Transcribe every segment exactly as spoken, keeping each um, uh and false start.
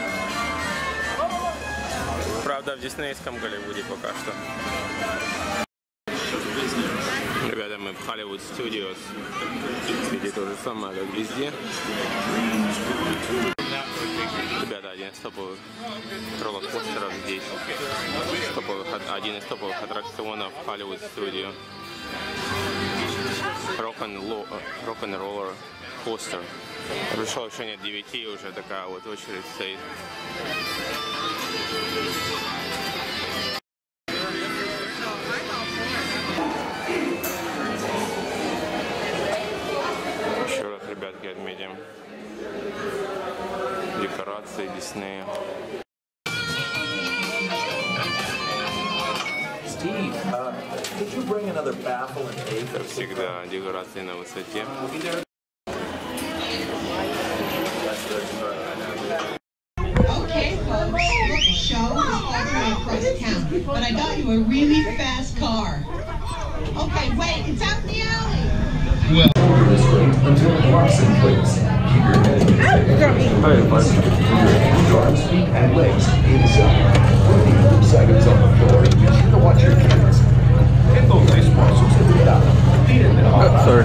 Правда, в диснейском Голливуде пока что. Ребята, мы в Hollywood Studios. Видите, то же самое, как везде. Ребята, один из топовых роллер-костеров здесь. Топовых, один из топовых аттракционов Hollywood Studio. Rock-and-roller coaster. Пришел еще нет девяти, уже такая вот очередь стоит. Еще раз, ребятки, отметим декорации Диснея. Steve, uh, could you bring another baffle and egg? Как всегда, декорации на высоте. Okay, folks, look, the show is altering across town, but I got you a really fast car. Okay, wait, it's out in the alley. Well, until it locks in place. Keep your head in your arms, feet, and legs inside. Put the loose items on the floor and be sure to watch your kids. And those nice parcels to the top. Feed it in the hot. Sorry.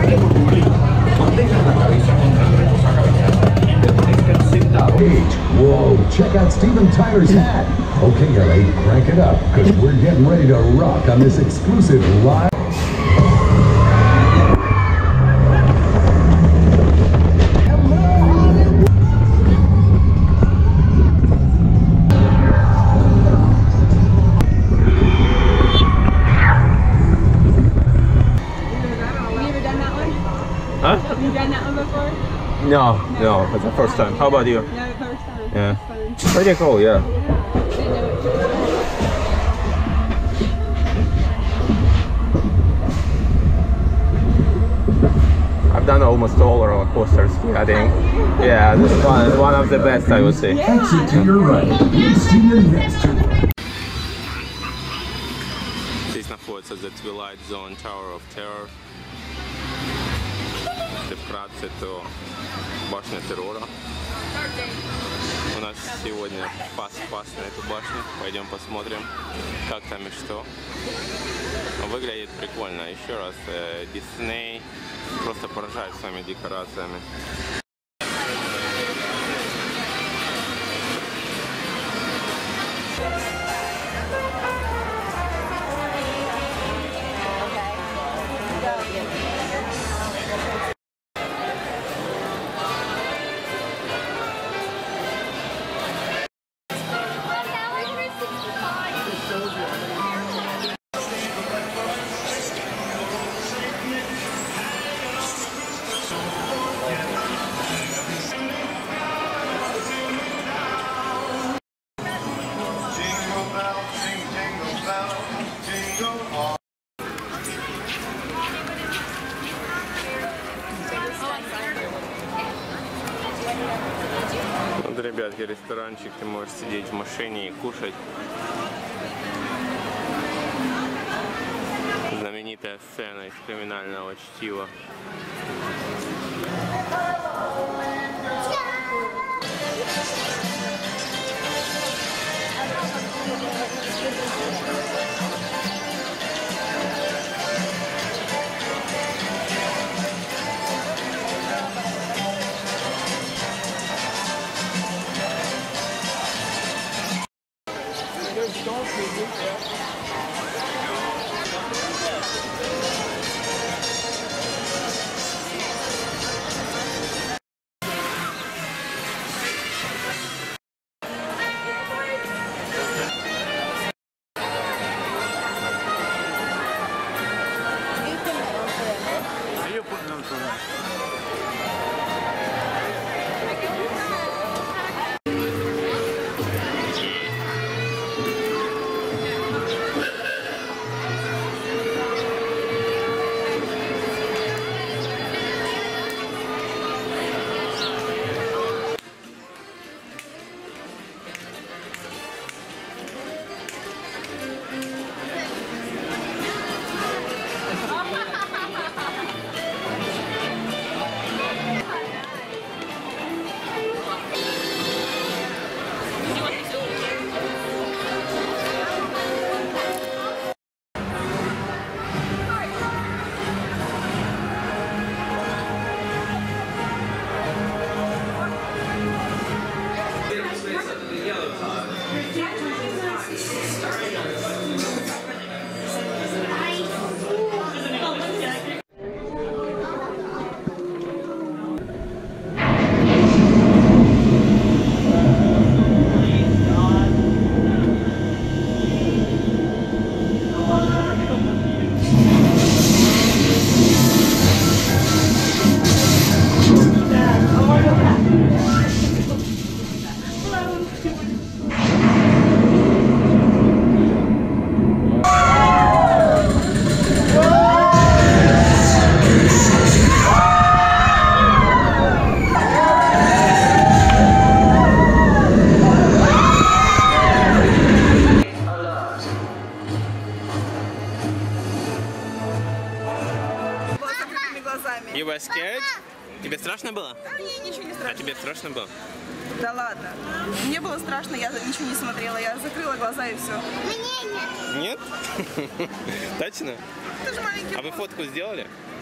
Whoa, check out Steven Tyler's hat. Okay, Ellie, crank it up, because we're getting ready to rock on this exclusive live. Huh? Have you done that one before? No, no, it's the first time. How about you? Yeah, the first time. Yeah. It's fun. Pretty cool, yeah. I've done almost all roller coasters, I think. Yeah, this one is one of the best, I would say. Exit to your right. Please see your next tour. Здесь находится The Twilight Zone Tower of Terror. Если вкратце, то башня террора. У нас сегодня пас-пас на эту башню. Пойдем посмотрим, как там и что. Выглядит прикольно. Еще раз, Дисней просто поражает своими декорациями. Вот, ребятки, ресторанчик, ты можешь сидеть в машине и кушать. Знаменитая сцена из криминального чтива. тебе страшно было? Да, мне ничего не страшно. А тебе страшно было? Да ладно. Мне было страшно, я ничего не смотрела. Я закрыла глаза и все. Нет? Точно? Ты же маленький. А вы фотку сделали?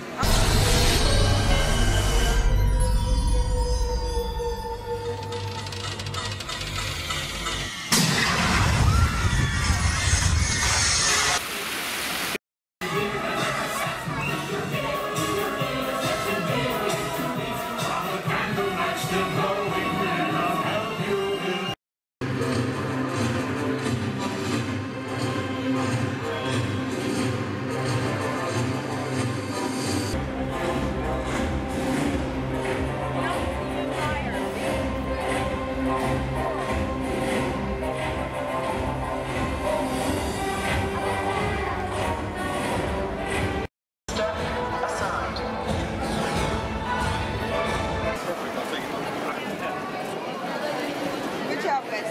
Good job, guys.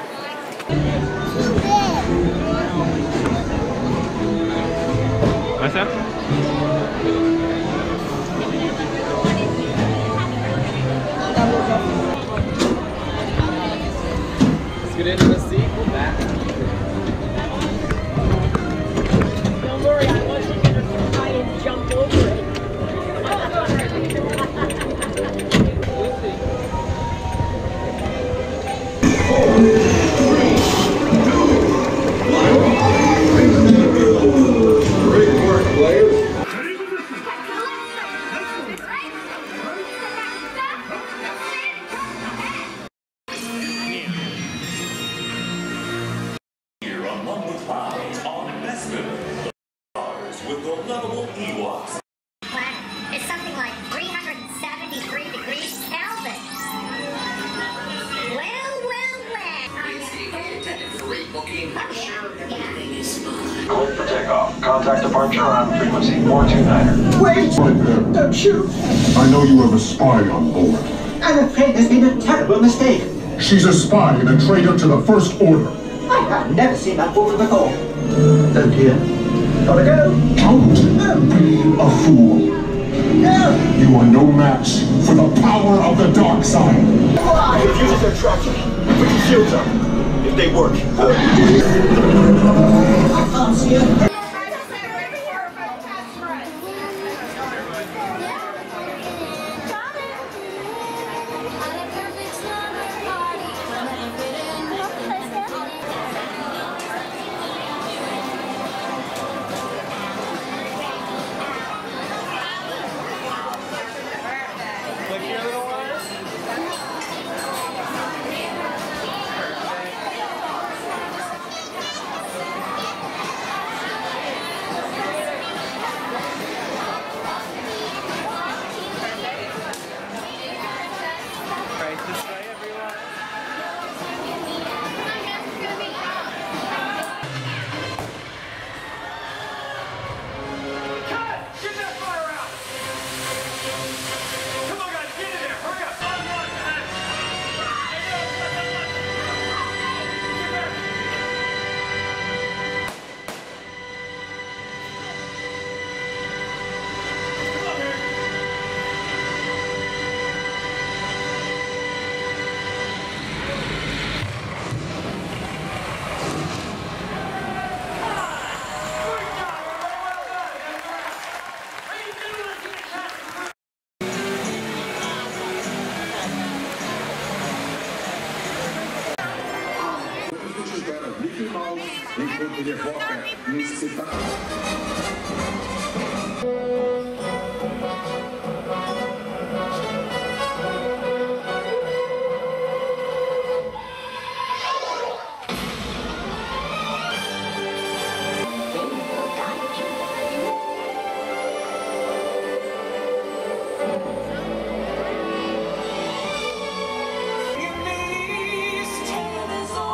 Ася? Let's get into the seat. Back. Don't worry, I wasn't going to try and jump over it. Great work, players. Here among the clouds on Bespin, with the lovable Ewoks. Planet is something like three hundred seventy-three degrees Kelvin. Well, well, well. I'm sure everything is fine. Cleared for takeoff. Contact departure on frequency four two niner. Wait! Right there. Don't shoot! I know you have a spy on board. I'm afraid there's been a terrible mistake. She's a spy and a traitor to the First Order. I have never seen that woman before. Oh dear. Gotta go. Don't be a fool. No! You are no match for the power of the dark side. Why? It uses their traction. Put your shields up. If they work. I can't see her.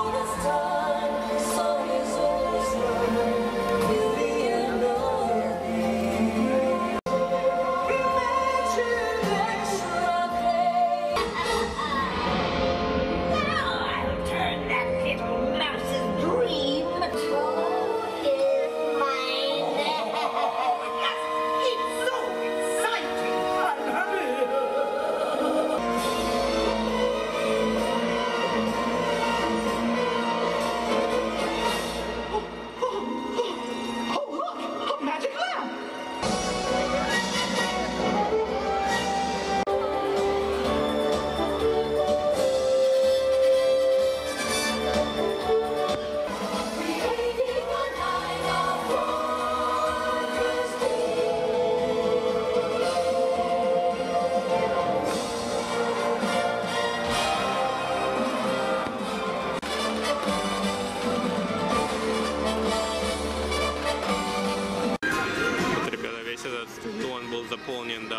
Sun is always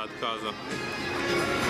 отказа.